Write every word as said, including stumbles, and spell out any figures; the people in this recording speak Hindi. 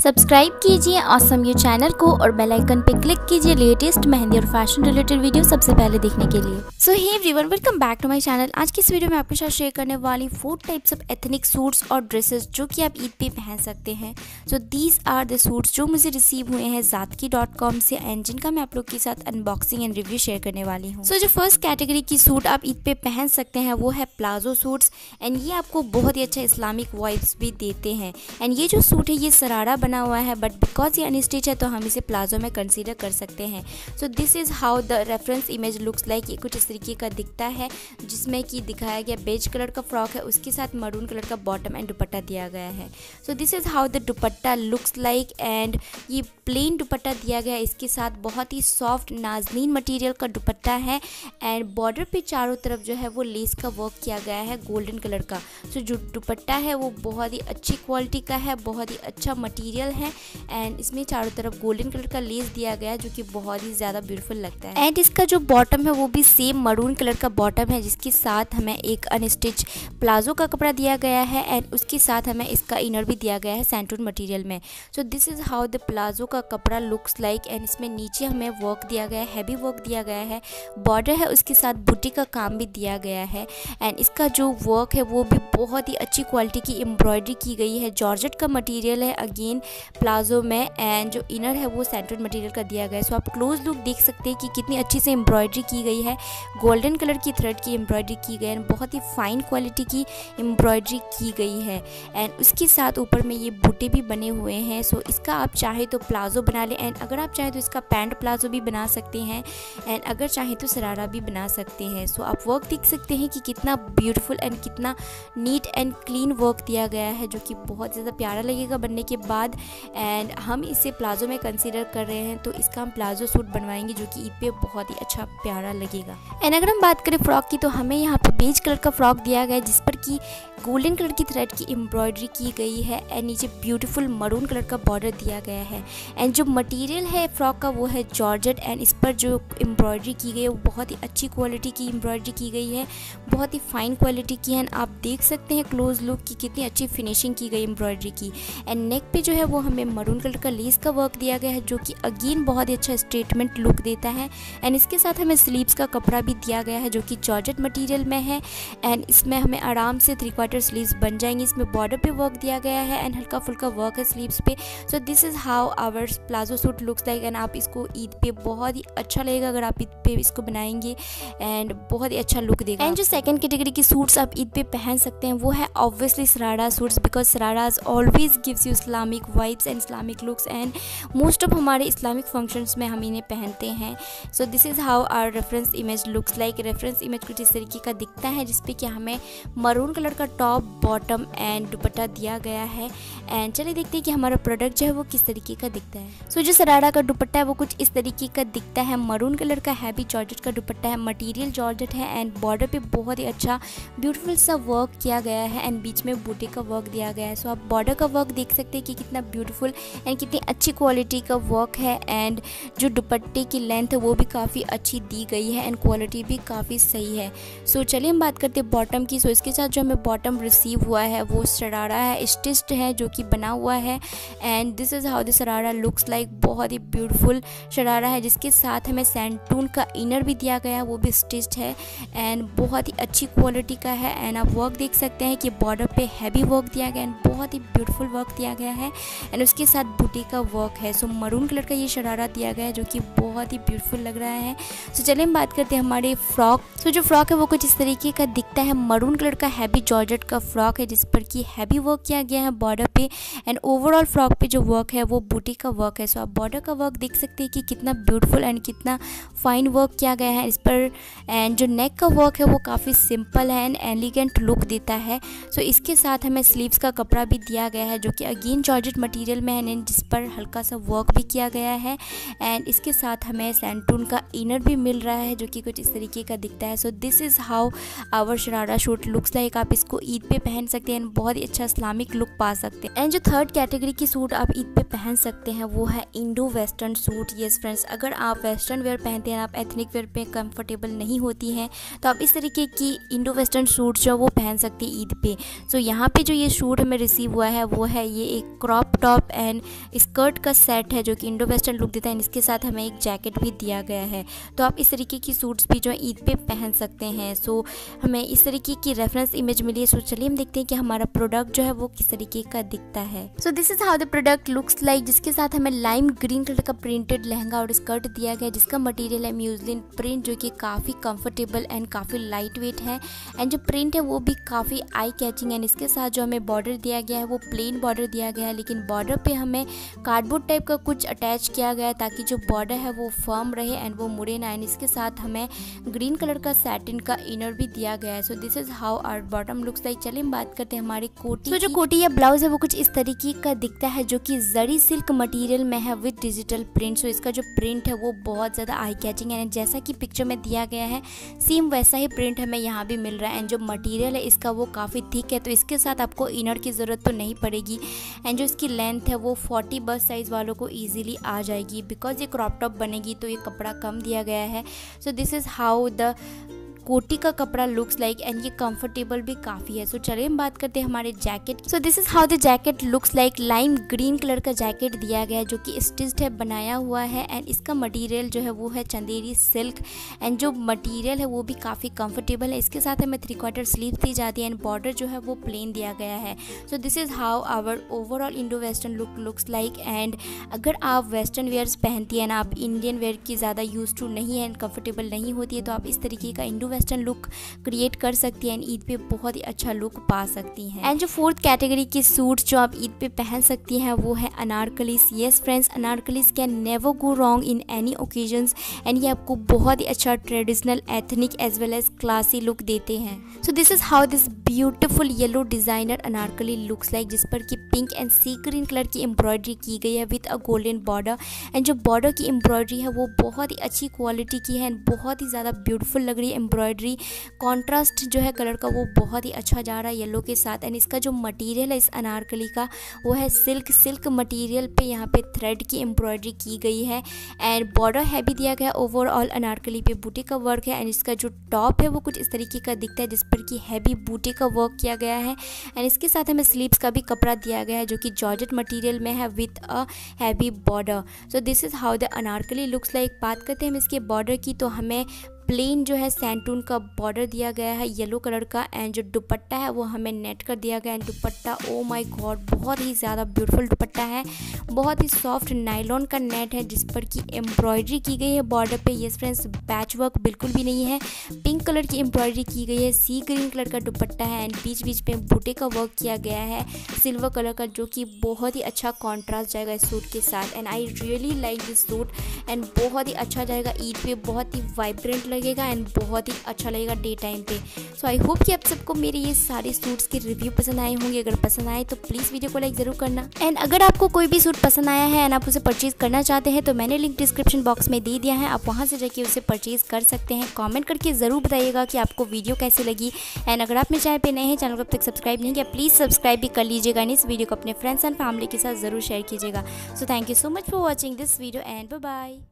सब्सक्राइब कीजिए ऑसम यू चैनल को और बेल आइकन पे क्लिक कीजिए लेटेस्ट मेहंदी और फैशन रिलेटेड वीडियो सबसे पहले देखने के लिए। So hey everyone, welcome back to my channel. आज की इस वीडियो में आपके साथ शेयर करने वाली four types of ethnic suits और ड्रेसेस जो कि आप ईद पे पहन सकते हैं। So these are the suits जो मुझे रिसीव हुए हैं ज़ातकी डॉट कॉम से एंड जिनका मैं आप लोग के साथ अनबॉक्सिंग एंड रिव्यू शेयर करने वाली हूँ। सो so, जो फर्स्ट कैटेगरी की सूट आप ईद पे पहन सकते हैं वो है प्लाजो सूट्स एंड ये आपको बहुत ही अच्छा इस्लामिक वाइब्स भी देते हैं। एंड ये जो सूट है ये सरारा बना हुआ है, बट बिकॉज ये अनस्टिच है तो हम इसे प्लाजो में कंसीडर कर सकते हैं। So this is how the reference image looks like. ये कुछ इस तरीके का दिखता है जिसमें कि दिखाया गया बेज कलर का फ्रॉक है, उसके साथ मरून कलर का बॉटम एंड दुपट्टा दिया गया है। So this is how the dupatta looks like and ये प्लेन दुपट्टा दिया गया है, इसके साथ बहुत ही सॉफ्ट नाजनीन मटेरियल का दुपट्टा है एंड बॉर्डर पे चारों तरफ जो है वो लेस का वर्क किया गया है गोल्डन कलर का। सो so, जो दुपट्टा है वो बहुत ही अच्छी क्वालिटी का है, बहुत ही अच्छा मटेरियल है एंड इसमें चारों तरफ गोल्डन कलर का लेस दिया गया है जो कि बहुत ही ज़्यादा ब्यूटीफुल लगता है। एंड इसका जो बॉटम है वो भी सेम मरून कलर का बॉटम है जिसके साथ हमें एक अनस्टिच प्लाजो का कपड़ा दिया गया है एंड उसके साथ हमें इसका इनर भी दिया गया है सैंटून मटेरियल में। So this is how the palazzo का कपड़ा लुक्स लाइक एंड इसमें नीचे हमें वर्क दिया गया है, हैवी वर्क दिया गया है, बॉर्डर है उसके साथ बूटी का काम भी दिया गया है एंड इसका जो वर्क है वो भी बहुत ही अच्छी क्वालिटी की एम्ब्रॉयडरी की गई है। जॉर्जेट का मटेरियल है अगेन प्लाजो में एंड जो इनर है वो सैंटून मटेरियल का दिया गया है। सो आप क्लोज लुक देख सकते हैं कि कितनी अच्छी से एम्ब्रॉयडरी की गई है, गोल्डन कलर की थ्रेड की एम्ब्रॉयडरी की गई है, बहुत ही फाइन क्वालिटी की एम्ब्रॉयडरी की गई है एंड उसके साथ ऊपर में ये बूटे भी बने हुए हैं। सो इसका आप चाहे तो प्लाजो बना लें एंड अगर आप चाहें तो इसका पैंट प्लाजो भी बना सकते हैं एंड अगर चाहें तो सरारा भी बना सकते हैं। सो आप वर्क देख सकते हैं कि कितना ब्यूटीफुल एंड कितना नीट एंड क्लीन वर्क दिया गया है जो कि बहुत ज़्यादा प्यारा लगेगा बनने के बाद एंड हम इसे प्लाजो में कंसीडर कर रहे हैं तो इसका हम प्लाजो सूट बनवाएंगे जो कि ईद पे बहुत ही अच्छा प्यारा लगेगा। एंड अगर हम बात करें फ्रॉक की तो हमें यहाँ पे बेज कलर का फ्रॉक दिया गया है जिस पर कि गोल्डन कलर की थ्रेड की एम्ब्रॉयडरी की गई है एंड नीचे ब्यूटीफुल मरून कलर का बॉर्डर दिया गया है एंड जो मटेरियल है फ्रॉक का वो है जॉर्जेट एंड इस पर जो एम्ब्रॉयडरी की गई है वो बहुत ही अच्छी क्वालिटी की एम्ब्रॉयडरी की गई है, बहुत ही फाइन क्वालिटी की है। आप देख सकते हैं क्लोज लुक की कितनी अच्छी फिनिशिंग की गई एम्ब्रॉयडरी की एंड नेक पे जो है वो हमें मरून कलर का लेस का वर्क दिया गया है जो कि अगेन बहुत ही अच्छा स्टेटमेंट लुक देता है एंड इसके साथ हमें स्लीव्स का कपड़ा भी दिया गया है जो कि जॉर्जेट मटेरियल में है एंड इसमें हमें आराम से थ्री क्वार्टर स्लीव्स बन जाएंगी। इसमें बॉर्डर पे वर्क दिया गया है एंड हल्का फुल्का वर्क है स्लीव्स पे। So this is how our palazzo suit looks like and आप इसको ईद पे बहुत ही अच्छा लगेगा अगर आप ईद पे इसको बनाएंगे एंड बहुत ही अच्छा लुक देगा। एंड जो सेकंड कैटेगरी की सूट्स आप ईद पे पहन सकते हैं वो है obviously sharara suits because shararas always gives you Islamic vibes and Islamic looks and most of हमारे इस्लामिक फंक्शंस में हम इन्हें पहनते हैं। So this is how our reference image looks like. Reference image कुछ इस तरीके का दिखता है जिसपे कि हमें मरून कलर का टॉप बॉटम एंड दुपट्टा दिया गया है एंड चलिए देखते हैं कि हमारा प्रोडक्ट जो है वो किस तरीके का दिखता है। सो so, जो सरारा का दुपट्टा है वो कुछ इस तरीके का दिखता है, मरून कलर का हैवी जॉर्जेट का दुपट्टा है, मटेरियल जॉर्जेट है एंड बॉर्डर पे बहुत ही अच्छा ब्यूटीफुल सा वर्क किया गया है एंड बीच में बूटे का वर्क दिया गया है। सो so, आप बॉर्डर का वर्क देख सकते हैं कि कितना ब्यूटीफुल एंड कितनी अच्छी क्वालिटी का वर्क है एंड जो दुपट्टे की लेंथ है वो भी काफ़ी अच्छी दी गई है एंड क्वालिटी भी काफ़ी सही है। सो so, चलिए हम बात करते हैं बॉटम की। सो so, इसके साथ जो हमें बॉटम रिसीव हुआ है वो शरारा है, स्टिच्ड है जो कि बना हुआ है and this is how the sharara looks like. बहुत ही ब्यूटीफुल शरारा है जिसके साथ हमें सैंटून का इनर भी दिया गया है, वो भी स्टिच्ड है एंड बहुत ही अच्छी क्वालिटी का है एंड आप वर्क देख सकते हैं कि बॉर्डर पे हैवी वर्क दिया गया है एंड बहुत ही ब्यूटीफुल वर्क दिया गया है एंड उसके साथ बूटी का वर्क है। सो मरून कलर का ये शरारा दिया गया है जो कि बहुत ही ब्यूटीफुल लग रहा है। सो चलिए हम बात करते हैं हमारे फ्रॉक। सो जो फ्रॉक है वो कुछ इस तरीके का दिखता है, मरून कलर का हैवी जॉर्जेट का फ्रॉक है जिस पर कि हैवी वर्क किया गया है बॉर्डर पे एंड ओवरऑल फ्रॉक पे जो वर्क है वो बूटी का वर्क है। सो आप बॉर्डर का वर्क देख सकते हैं कि कितना ब्यूटीफुल एंड कितना फाइन वर्क किया गया है इस पर एंड जो नेक का वर्क है वो काफ़ी सिंपल है एंड एलिगेंट लुक देता है। सो इसके साथ हमें स्लीव्स का कपड़ा भी दिया गया है जो कि अगेन जॉर्जेट मटेरियल में है एंड जिस पर हल्का सा वर्क भी किया गया है एंड इसके साथ हमें सैंटून का इनर भी मिल रहा है जो कि कुछ इस तरीके का दिखता है। So this is how our sharara suit looks like. आप इसको ईद पे पहन सकते हैं, बहुत ही अच्छा इस्लामिक लुक पा सकते हैं। एंड जो थर्ड कैटेगरी की सूट आप ईद पे पहन सकते हैं वो है Indo western suit. Yes friends, अगर आप वेस्टर्न वेयर पहनते हैं, आप एथनिक वेयर पे कंफर्टेबल नहीं होती हैं, तो आप इस तरीके की इंडो वेस्टर्न सूट जो वो पहन सकते हैं ईद पे। सो so, यहाँ पे जो ये सूट हमें रिसीव हुआ है वो है ये एक क्रॉप टॉप एंड स्कर्ट का सेट है जो कि इंडो वेस्टर्न लुक देता है। इसके साथ हमें एक जैकेट भी दिया गया है। तो आप इस तरीके की सूट्स भी जो ईद पे पहन सकते हैं। सो so, हमें इस तरीके की रेफरेंस इमेज मिली है। सो so, चलिए हम देखते हैं कि हमारा प्रोडक्ट जो है वो किस तरीके का दिखता है। So this is how the product looks like, जिसके साथ हमें लाइम ग्रीन कलर का प्रिंटेड लहंगा और स्कर्ट दिया गया है, जिसका मटेरियल है म्यूजलिन प्रिंट जो कि काफ़ी कंफर्टेबल एंड काफ़ी लाइट वेट है। एंड जो प्रिंट है वो भी काफ़ी आई कैचिंग। एंड इसके साथ जो हमें बॉर्डर दिया गया है वो प्लेन बॉर्डर दिया गया है, लेकिन बॉर्डर पे हमें कार्डबोर्ड टाइप का कुछ अटैच किया गया है ताकि जो बॉर्डर है वो फर्म रहे एंड वो मुड़े ना। एंड इसके साथ हमें ग्रीन कलर का सैटिन का इनर भी दिया गया है। So this is how our bottom looks like. चलिए हम बात करते हैं हमारी कोटी। तो so, जो कोटी या ब्लाउज है वो कुछ इस तरीके का दिखता है जो कि जरी सिल्क मटेरियल में है विद डिजिटल प्रिंट। सो इसका जो प्रिंट है वो बहुत ज़्यादा आई कैचिंग है। जैसा कि पिक्चर में दिया गया है सेम वैसा ही प्रिंट हमें यहाँ भी मिल रहा है। एंड जो मटेरियल है इसका वो काफ़ी थिक है, तो इसके साथ आपको इनर की ज़रूरत तो नहीं पड़ेगी। एंड जो इसकी लेंथ है वो फोर्टी बस साइज़ वालों को ईजिली आ जाएगी। बिकॉज ये क्रॉप टॉप बनेगी तो ये कपड़ा कम दिया गया है। So this is how the कोटी का कपड़ा लुक्स लाइक एंड ये कंफर्टेबल भी काफ़ी है। सो so, चलिए हम बात करते हैं हमारे jacket. So this is how the jacket looks like. Lime green colour का जैकेट दिया गया है जो कि स्टिच्ड है, बनाया हुआ है। एंड इसका मटेरियल जो है वो है चंदेरी सिल्क। एंड जो मटेरियल है वो भी काफ़ी कंफर्टेबल है। इसके साथ हमें थ्री क्वार्टर स्लीव दी जाती है एंड बॉर्डर जो है वो प्लेन दिया गया है। So this is how our overall Indo western look looks like. And अगर आप वेस्टर्न वेयर्स पहनती हैं ना, आप इंडियन वेयर की ज़्यादा यूज टू नहीं है एंड कंफर्टेबल नहीं होती है, तो आप इस तरीके का इंडो वेस्टर्न लुक क्रिएट कर सकती हैं एंड ईद पे बहुत ही अच्छा लुक पा सकती हैं। एंड जो फोर्थ कैटेगरी की सूट जो आप ईद पे पहन सकती हैं वो है anarkalis. Yes friends, anarkalis can never go wrong in any occasions. And ये आपको बहुत ही अच्छा traditional, ethnic as well as classy look देते हैं। So this is how this beautiful yellow designer anarkali looks like, जिस पर कि pink and sea green colour की एम्ब्रॉयडरी की गई है with a golden border. And जो बॉर्डर की एम्ब्रॉयडरी है वो बहुत ही अच्छी क्वालिटी की है एंड बहुत ही ज़्यादा ब्यूटीफुल लग रही है एम्ब्रॉयडरी। कॉन्ट्रास्ट जो है कलर का वो बहुत ही अच्छा जा रहा है येलो के साथ। एंड इसका जो मटेरियल है इस अनारकली का वो है सिल्क। सिल्क मटेरियल पे यहाँ पे थ्रेड की एम्ब्रॉयडरी की गई है एंड बॉर्डर हैवी दिया गया है। ओवरऑल अनारकली पे बूटे का वर्क है एंड इसका जो टॉप है वो कुछ इस तरीके का दिखता है जिस पर कि हैवी बूटे का वर्क किया गया है। एंड इसके साथ हमें स्लीव्स का भी कपड़ा दिया गया है जो कि जॉर्जेट मटेरियल में है with a heavy border. So this is how the anarkali looks like. बात करते हैं हम इसके बॉर्डर की, तो हमें प्लेन जो है सैंटून का बॉर्डर दिया गया है येलो कलर का। एंड जो दुपट्टा है वो हमें नेट कर दिया गया है। दुपट्टा ओ माय गॉड बहुत ही ज़्यादा ब्यूटीफुल दुपट्टा है, बहुत ही सॉफ्ट नायलॉन का नेट है जिस पर कि एम्ब्रॉयडरी की गई है बॉर्डर पे। यस फ्रेंड्स, पैच वर्क बिल्कुल भी नहीं है, पिंक कलर की एम्ब्रॉयडरी की गई है। सी ग्रीन कलर का दुपट्टा है एंड बीच बीच में बूटे का वर्क किया गया है सिल्वर कलर का, जो कि बहुत ही अच्छा कॉन्ट्रास्ट जाएगा इस सूट के साथ। And I really like this suit and बहुत ही अच्छा जाएगा ईद पे, बहुत ही वाइब्रेंट लगेगा एंड बहुत ही अच्छा लगेगा डे टाइम पे। सो आई होप कि आप सबको मेरे ये सारे सूट्स के रिव्यू पसंद आए होंगे। अगर पसंद आए तो प्लीज़ वीडियो को लाइक ज़रूर करना। एंड अगर आपको कोई भी सूट पसंद आया है एंड आप उसे परचेज करना चाहते हैं तो मैंने लिंक डिस्क्रिप्शन बॉक्स में दे दिया है, आप वहाँ से जाके उसे परचेज कर सकते हैं। कॉमेंट करके ज़रूर बताइएगा कि आपको वीडियो कैसी लगी। एंड अगर आप मेरे चैनल पर नए हैं, चैनल को अब तक सब्सक्राइब नहीं किया, प्लीज़ सब्सक्राइब भी कर लीजिएगा एंड इस वीडियो को अपने फ्रेंड्स एंड फैमिली के साथ ज़रूर शेयर कीजिएगा। So thank you so much for watching this video and bye bye.